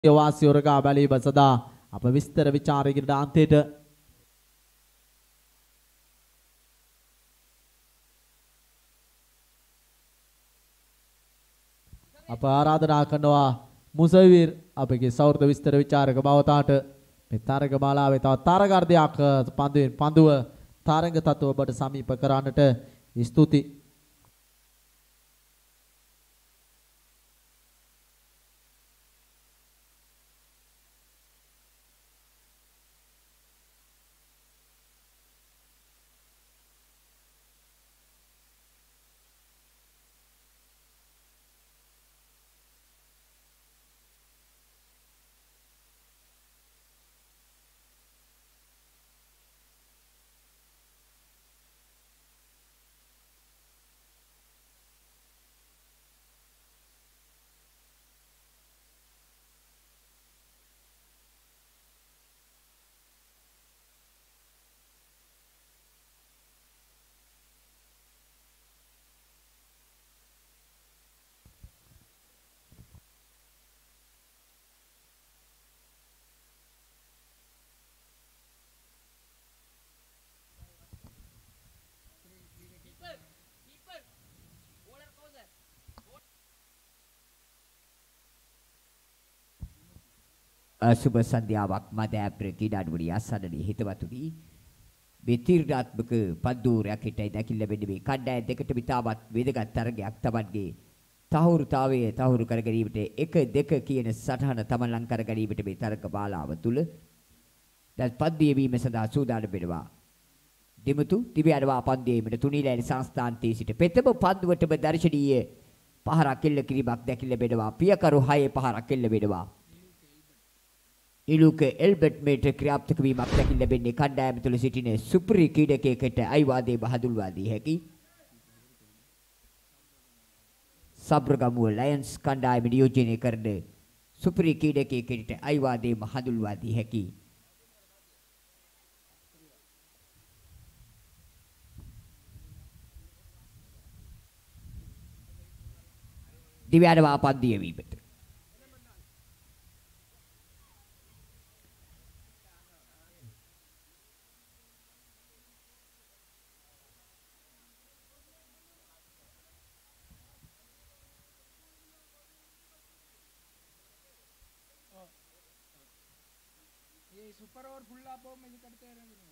වාසියෝරගා බැලීම සඳහා අප විස්තර විචාරයකට අන්තයට අප ආරාධනා කරනවා මුසවිර් අපගේ සෞර්ථ විස්තර විචාරක බවතාට මේ තරග මාලාවේ තව තරගාර්ධයක් පන්දුව තරග තත්ත්ව ඔබට සමීප කරන්නට ස්තුතියි. සුබ සන්ධ්‍යාවක් මද ඇප්‍ර කීඩාඩුවලිය අසන්නදී හිතවතුනි මේ තීරණාත්මක පන්දුරයක් හිටයි දැකින් ලැබෙන්නේ මේ කණ්ඩායම් දෙකට විතාවත් වේදගත් තරගයක් Tamanගේ තහවුරුතාවය තහවුරු කර ගැනීමට 1-2 කියන සටහන Taman ලං කර ගැනීමට මේ තරග බාලාව තුල දැන් පන්දිය වීම සඳහා සූදානම් වෙනවා. දිමුතු දිව්‍යනවා පන්දියේමට තුනීලෑලි සංස්ථාන්තයේ සිට පෙතම පන්දුවටම දර්ශනීය පහරක් එල්ල කිරීමක් දැකින් ලැබෙනවා. පියකරු 6 පහරක් එල්ල වෙනවා. ඉලුක එල්බර්ට් මේට ක්‍රියාත්මක වීමක් දැකින් ලැබෙන්නේ කණ්ඩායම තුළ සිටින සුපිරි ක්‍රීඩකයෙකුට අයිවාදේ බහදුල්වා දී හැකි. සබ්‍රගමුව ලයන්ස් කණ්ඩායම නියෝජනය කරන සුපිරි ක්‍රීඩකයෙකුට අයිවාදේ බහදුල්වා දී හැකි. දිව්‍යනවා පන්දිය වීමට सुपर ओवर फुल आप में करते रहेंगे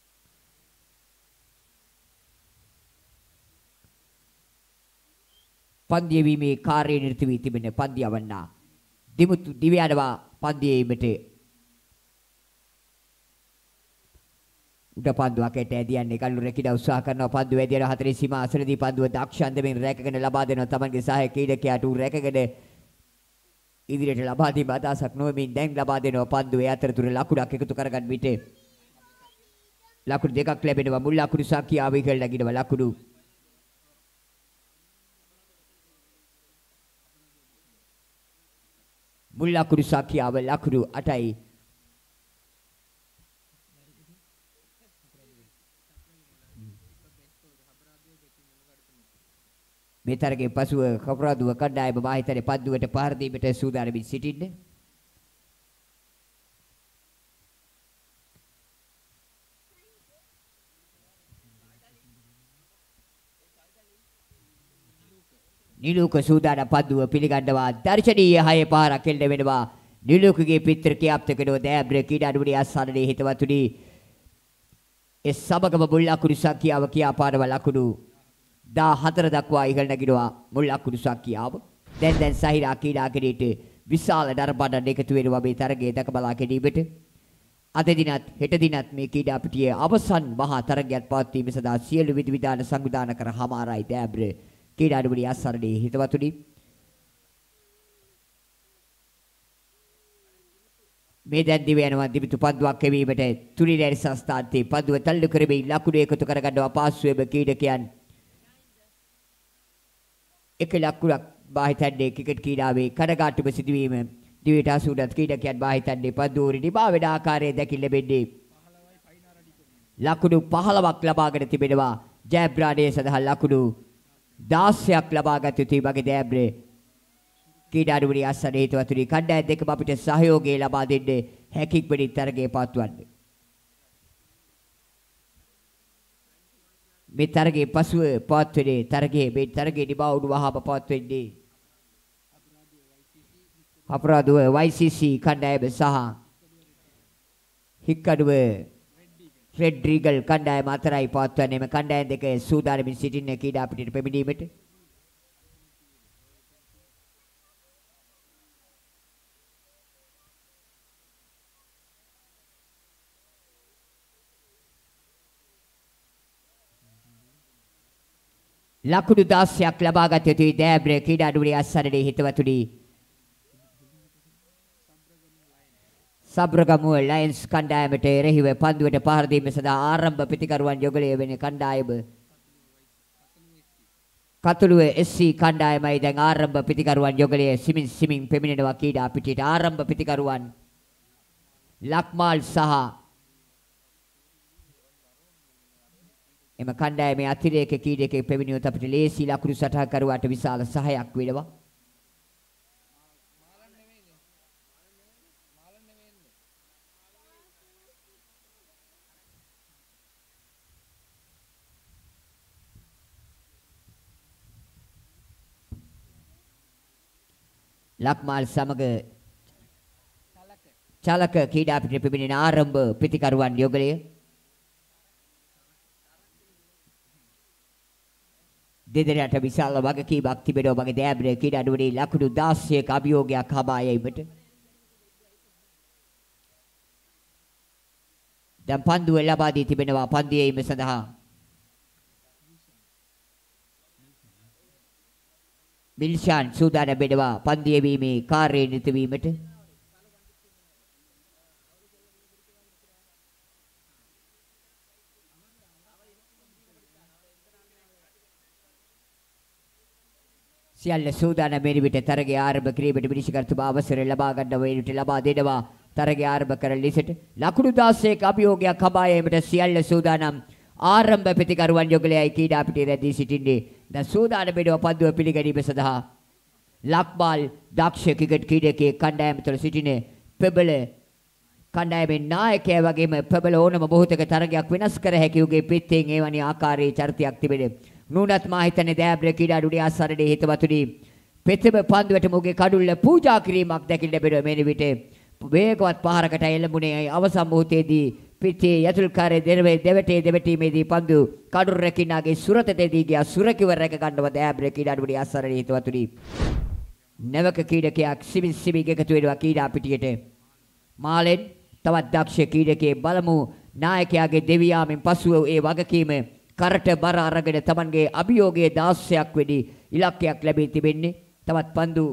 පන්දිය වීමේ කාර්යය නිරත වී තිබෙන පන්දිය වන්නා දිමුතු දිව්‍යනවා පන්දියේමට උඩ පන්දුවකට ඇදියන්නේ කල්ලු රැකින උත්සාහ කරනවා. පන්දුව ඇදියන හතරේ සීමා අසරදී පන්දුව දක්ෂන්දමින් රැකගෙන ලබා දෙනවා තමන්ගේ සහාය ක්‍රීඩකයාට රැකගෙන ඉදිරියට ලබා දීම අදහසක් නොවමින් දැන් ලබා දෙනවා. පන්දුවේ අතරතුර ලකුණක් එකතු කරගන්න විට ලකුණු දෙකක් ලැබෙනවා. මුල් ලකුණු සංඛ්‍යාව ඉහළ නැගිනවා. ලකුණු මුල් ලකුණු සංඛ්‍යාව ලකුණු 8යි. මේ තරගයේ පසුව කපරාදුව කණ්ඩායම මාහිතනේ පන්දුවට පහර දීමට සූදානම් වී සිටින්නේ. නිලුක සූදානම් පන්දුව පිළිගන්නවා. දර්ශනීය 6 පහරක් එල්ල වෙනවා. නිලුකගේ පිටර ක්‍රියාත්මක වෙන දෑබ්‍ර කීඩාඩුවනේ අස්සන්නේ හිතවතුනි. ඒ සමගම මුල් ලකුණු සංඛ්‍යාව කියාපානවා. ලකුණු 14 දක්වා ඉහළ නැගිනවා මුල් ලකුණු සංඛ්‍යාව. දැන් සහිරා ක්‍රීඩාකරේට විශාල දරබඩන් එකතු වෙනවා මේ තරගයේ දැක බලා ගැනීමට. අද දිනත් හෙට දිනත් මේ ක්‍රීඩා පිටියේ අවසන් මහා තරගයක් පවත්වීම සඳහා සියලු විධිවිධාන සංවිධානය කර හමාරයි දෑබ්‍ර කීඩාඩුවනේ අස්සන්නේ හිතවතුනි. මේ දැන් දිව යනවා දිවිතු පන්දුවක් එවීමට තුනිලෑලි සංස්ථාන්තයේ පන්දුව තල්ලු කරමින් ලකුණු එකතු කරගන්නවා පාස්ුවේම ක්‍රීඩකයන්. එක ලකුණක් බාහිතන්නේ ක්‍රිකට් ක්‍රීඩාවේ කඩගාටුම සිදුවීම දිවට අසුනත් ක්‍රීඩකයන් බාහිතන්නේ පන්දුවේ නිමා වෙන ආකාරය දැකින් ලැබෙන්නේ. ලකුණු 15ක් ලබාගෙන තිබෙනවා. ජයබ්‍රාණය සඳහා ලකුණු 16ක් ලබාගත යුතුයි මගේ දෑබ්‍රේ. කීඩාඩුවරි අස්සනේ හිතවතුනි කණ්ඩායම් දෙකම අපිට සහයෝගය ලබා දෙන්න හැකික් වෙනි තරගයේ පවත්වන්න. මේ තරගයේ පසුව පවත්වන්නේ මේ තරගයේ නිබවුණු වහම පවත්වන්නේ අපරාධුව YCC කණ්ඩායම සහ හික්කඩුව රෙඩ් රීගල් කණ්ඩායම අතරයි පවත්වන්නේ. මේ කණ්ඩායම් දෙක සූදානමින් සිටින ක්‍රීඩා පිටියට පැමිණීමට ලකුණු 16ක් ලබාගත යුතුයි දෑබ්‍ර ක්‍රීඩාඩුවරි අස්සරණේ හිතවතුනි. සබ්‍රගමුව ලයන්ස් කණ්ඩායමට එරෙහිව පන්දුවට පහර දීම සඳහා ආරම්භ පිතිකරුවන් යොගලය වෙන කණ්ඩායම කතුළුව SC කණ්ඩායමයි දැන් ආරම්භ පිතිකරුවන් යොගලය සිමින් පෙමිණෙනවා ක්‍රීඩා පිටියට. ආරම්භ පිතිකරුවන් ලක්මාල් සහ එම කණ්ඩායමේ අතිරේක ක්‍රීඩකයෙක් පෙමිණියොත් අපිට ලේසි ලකුණු සටහකරුවාට විශාල සහයක් වෙනවා. ලක්මාල් සමග චලක ක්‍රීඩා පිටියට පෙමිණෙන ආරම්භ පිතිකරුවන් යොගලය දෙදෙනාට විශාල වගකීමක් තිබෙනවා මගේ දෑබ්‍ර ක්‍රීඩාඩුවරි ලකුණු 16ක අභියෝගයක් හබා යීමට. දැන් පන්දුව ලබා දී තිබෙනවා පන්දියේ යීම සඳහා මිල්ෂාන් සූදානම් වෙනවා පන්දියේ වීමේ කාර්යය නිරත වීමට. සියල්ල සූදානම් වෙන විට තරගය ආරම්භ කිරීමට මිනිස්කර්තුමා අවසරය ලබා ගන්න වේලට ලබා දෙනවා. තරගය ආරම්භ කරන ලෙසට ලකුණු 16ක අභියෝගයක් හබා යීමට සියල්ල සූදානම්. ආරම්භ ප්‍රතිකරුවන් යොගලයයි ක්‍රීඩා පිටියේ රැඳී සිටින්නේ. දැන් සූදානම් වෙනවා පන්දුව පිළිගැනීම සඳහා. ලක්බාල් දක්ෂ ක්‍රිකට් ක්‍රීඩකයෙක් කණ්ඩායම තුළ සිටින පෙබල කණ්ඩායමේ නායකයා වගේම පෙබල ඕනම මොහොතක තරගයක් වෙනස් කර හැකි උගේ පිටෙන් එවැනි ආකාරයේ චරිතයක් තිබෙන. නුනත් මා හිතන්නේ දෑබ්‍ර ක්‍රීඩාඩුවරි අස්සරණේ හිතවතුනි පෙතම පන්දුවට මුගේ කඩුල්ල පූජා කිරීමක් දැකින්න ලැබෙනවා. මේ විට වේගවත් පහරකට එළඹුණේ අවසන් මොහොතේදී පිටේ යතුල්කාරයේ දෙවටීමේදී පන්දු කඩුල් රැකිනාගේ සුරතටදී ගියා. සුරකිව රැක ගන්නව දෑබ්‍ර ක්‍රීඩාඩුවරි අස්සරණේ හිතවතුනි. නවක ක්‍රීඩකයෙක් සිමින් එකතු වෙනවා ක්‍රීඩා පිටියට. මාලෙන් තවත් දක්ෂ ක්‍රීඩකයෙක් බලමු නායකයාගේ දෙවියාමෙන් පසුව ඒ වගකීම කරට බර අරගෙන තමන්ගේ අභියෝගයේ 16ක් වෙඩි ඉලක්කයක් ලැබී තිබෙන්නේ. තවත්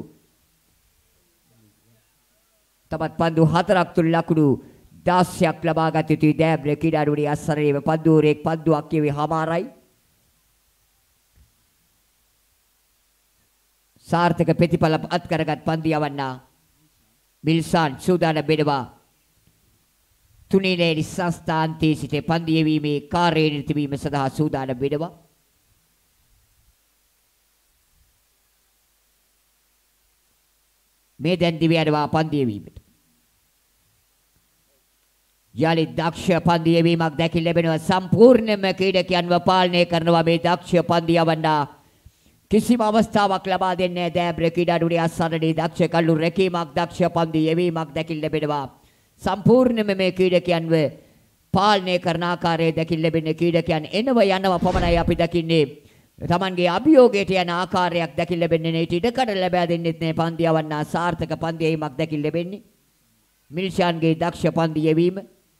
පන්දු 4ක් තුල ලකුණු 16ක් ලබා ගත යුතුයි දෑබ්‍ර ක්‍රීඩාඩුවරි අස්සරණේම පන්දුවරෙක් පන්දුවක් කියවේ හමාරයි. සාර්ථක ප්‍රතිඵල අත් කරගත් පන්දු යවන්නා මිල්සන් සූදානම් වෙනවා. තුනිලේනි සංස්ථාන්තයේ සිට පන්දු යැවීමේ කාර්යය නිරත වීම සඳහා සූදානම් වෙනවා. මේ දැන් දිව යනවා පන්දු යැවීමට. යලි දක්ෂ පන්දු යැවීමක් දැකින් ලැබෙනවා. සම්පූර්ණයෙන්ම ක්‍රීඩකයන්ව පාලනය කරනවා මේ දක්ෂ පන්දු යවන්නා. කිසිම අවස්ථාවක් ලබා දෙන්නේ නැහැ දෑබ්‍ර ක්‍රීඩාඩුවරි අස්සරණේ දක්ෂ කල්ලු රැකීමක් දක්ෂ පන්දු යැවීමක් දැකින් ලැබෙනවා. සම්පූර්ණයෙන්ම මේ ක්‍රීඩකයන්ව පාලනය කරන ආකාරය දැකින් ලැබෙන ක්‍රීඩකයන් යනවා පමණයි අපි දකින්නේ. තමන්ගේ අභියෝගයට යන ආකාරයක් දැකින් ලැබෙන්නේ නැහැ. ඊට ඉඩකඩ ලැබා දෙන්නෙත් නැහැ. පන්දු යවන්නා සාර්ථක පන්දු යැවීමක් දැකින් ලැබෙන්නේ. මිල්ෂාන්ගේ දක්ෂ පන්දු යැවීම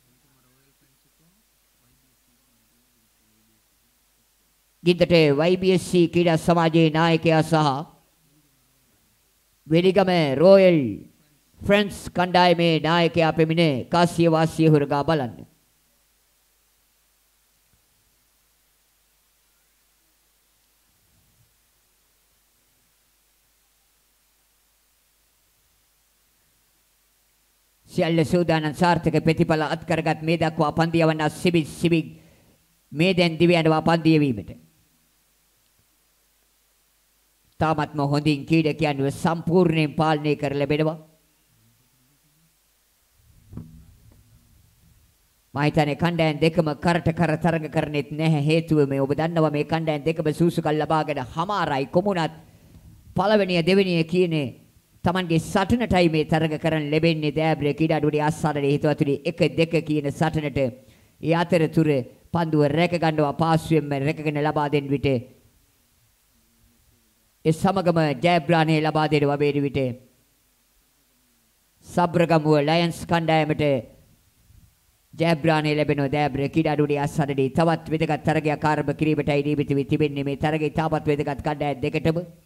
ගින්දට YBSC ක්‍රීඩා සමාජයේ නායකයා සහ වෙලිගම රොයල් ෆ්‍රෙන්ඩ්ස් කණ්ඩායමේ නායකයා පෙමිණ කාසිය වාසිය හොරගා බලන්න. සියල්ල සූදානම් සාර්ථක ප්‍රතිඵල අත් කරගත් මේ දක්වා පන්දු යවන්නා සිබික් මේ දැන් දිව යනවා පන්දු යැවීමට. තාමත්ම හොඳින් ක්‍රීඩකයන්ව සම්පූර්ණයෙන් පාලනය කර ලැබෙනවා. මම හිතන්නේ කණ්ඩායම් දෙකම කරට කර තරඟ කරන්නේත් නැහැ. හේතුව මේ ඔබ දන්නවා මේ කණ්ඩායම් දෙකම සූසුකල් ලබාගෙන හමාරයි. කොමුණත් පළවෙනිය දෙවෙනිය කියන්නේ Tamanගේ සටනටයි මේ තරඟ කරන්න ලැබෙන්නේ. දෑබ්‍රේ ක්‍රීඩාඩුවේ ආසාදනයේ හිතවතුනි 1-2 කියන සටනට ඒ අතරතුර පන්දුව රැක ගන්නවා. පාසුවෙන්ම රැකගෙන ලබා දෙන විට ඒ සමගම ජයග්‍රහණය ලබා දෙනවා. මේ විට සබ්‍රගමුව ලයන්ස් කණ්ඩායමට ජයග්‍රහණය ලැබෙනවා. දෑබ්‍රේ ක්‍රීඩාඩුවේ ආසාදනයේ තවත් වෙදගත් තරගයක් ආරම්භ කිරීමටයි නියමිත වී තිබෙන්නේ. මේ තරගයේ තාපත් වෙදගත් කණ්ඩායම් දෙකටම